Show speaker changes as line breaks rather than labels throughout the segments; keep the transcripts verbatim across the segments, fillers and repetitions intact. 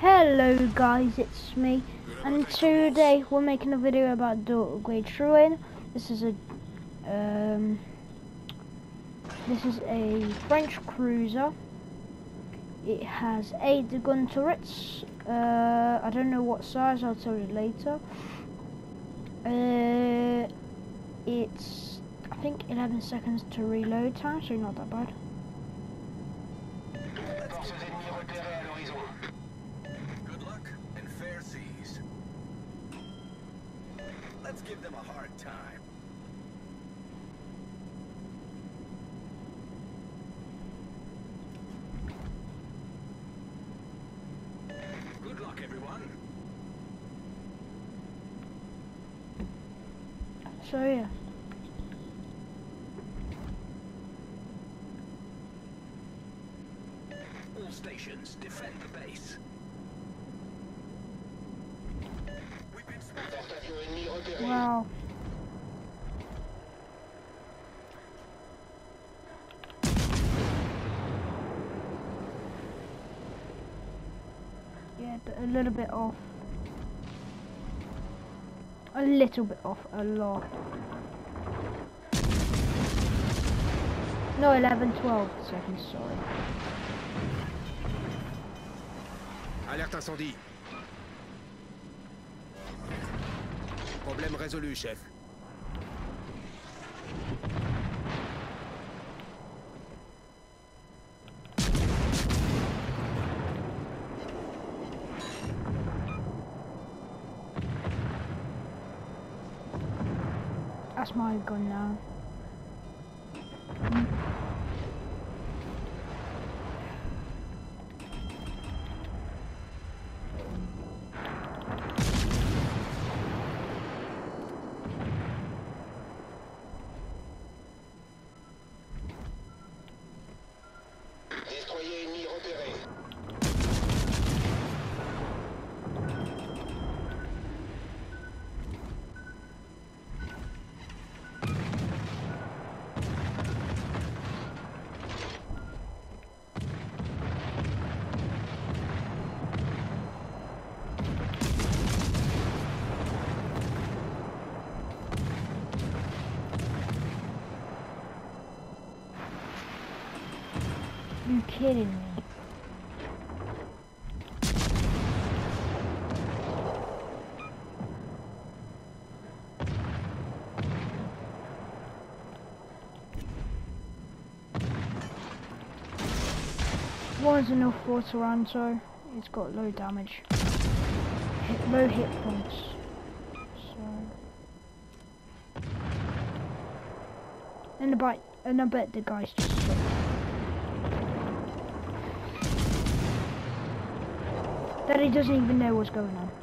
Hello guys, it's me, and today we're making a video about Duguay Trouin. This is a um, this is a French cruiser. It has eight gun turrets. Uh, I don't know what size. I'll tell you later. Uh, it's I think eleven seconds to reload time, so not that bad.
Let's give them a hard time. Good luck, everyone.
So yeah.
All stations, defend the base.
Wow. Yeah, a little bit off. A little bit off, a lot. No, eleven, twelve seconds, sorry.
Alerte incendie. Problème résolu, chef.
That's my gun now. You kidding me? One's enough for Toronto. It's got low damage, hit, low hit points. So, and I bet, and I bet the guys just. That he doesn't even know what's going on.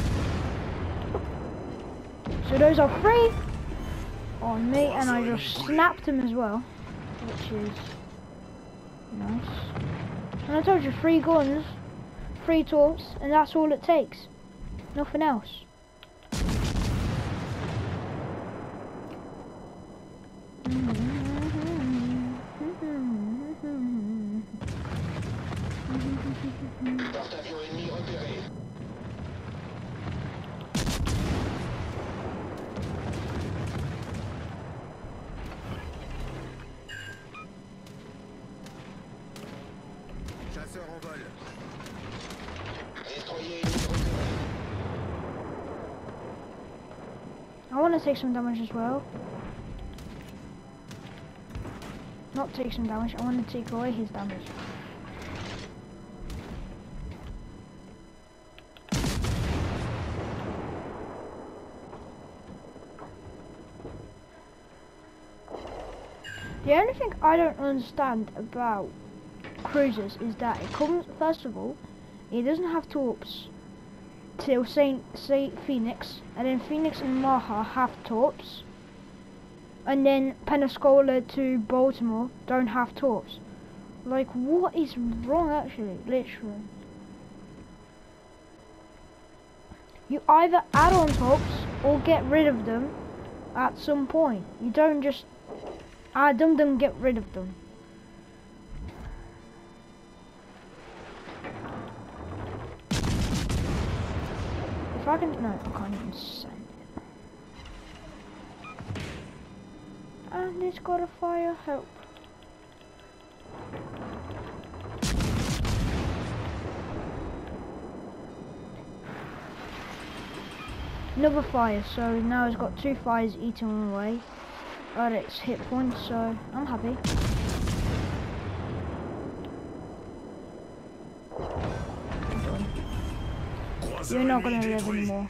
So those are free on me, and I just snapped him as well, which is nice. And I told you, three guns, three torps, and that's all it takes. Nothing else.
Chasseur en vol.
I want to take some damage as well. Not take some damage, I want to take away his damage. The only thing I don't understand about cruisers is that it comes, first of all, it doesn't have torps till Saint Saint Phoenix, and then Phoenix and Maha have torps, and then Pensacola to Baltimore don't have torps. Like, what is wrong actually, literally? You either add on torps or get rid of them at some point. You don't just add them then get rid of them. If I can, no, I can't even send it. And it's got a fire help. Another fire, so now it's got two fires eating away at its hit points, so I'm happy. You're not gonna live anymore.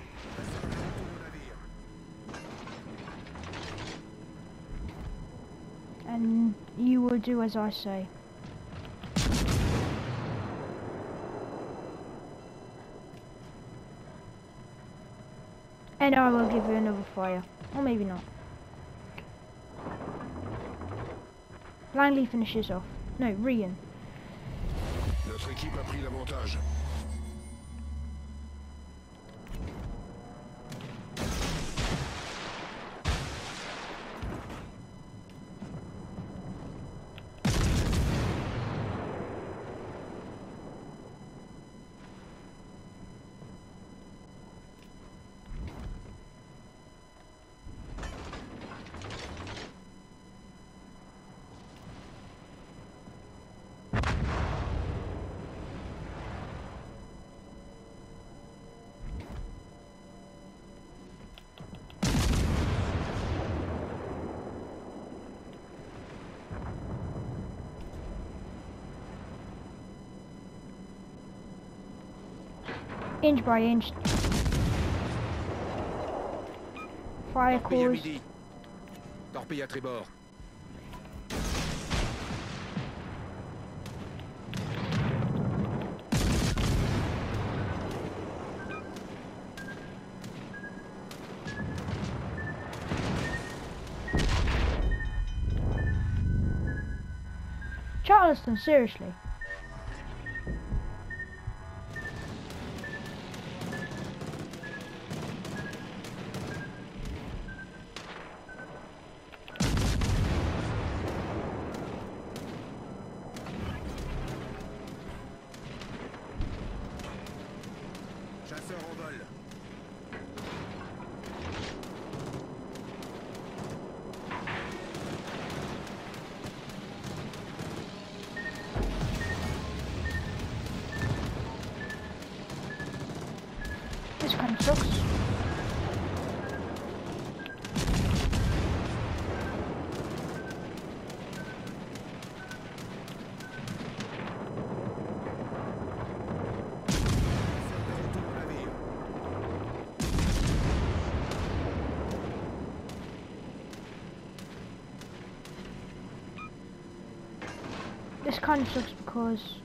And you will do as I say. And I will give you another fire. Or maybe not. Blindly finishes off. No, Rhein.
Notre équipe a pris l'avantage.
Inch by inch. Fire
Torpille à
cores.
midi. Torpille à tribord.
Charleston, seriously.
Chasseur en vol.
This kind of sucks. This kind of sucks because